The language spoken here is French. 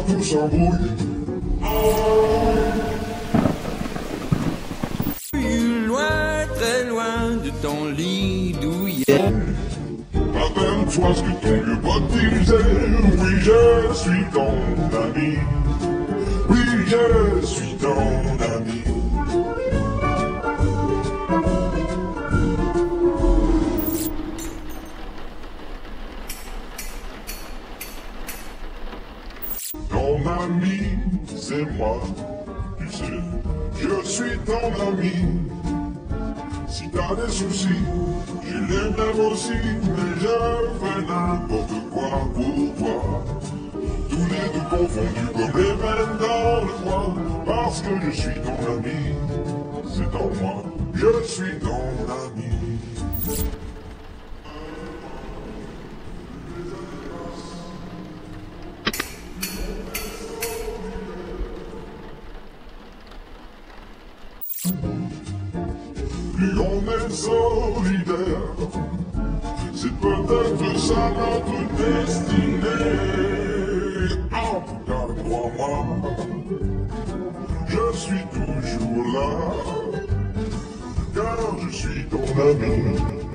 tout s'embrouille. Loin, très loin de ton lit douillet. Rappelle-toi ce que ton vieux pote disait. Oui, je suis ton ami. Oui, je suis ton ami. Ton ami, c'est moi. Tu sais, je suis ton ami. Si t'as des soucis, j'ai les mêmes aussi, mais je fais n'importe quoi pour toi. Tous les deux confondus comme les mêmes dans le froid, parce que je suis ton ami, c'est en moi, je suis ton ami. Plus on est solidaire, c'est peut-être ça notre destinée. En tout cas, crois-moi, je suis toujours là, car je suis ton ami.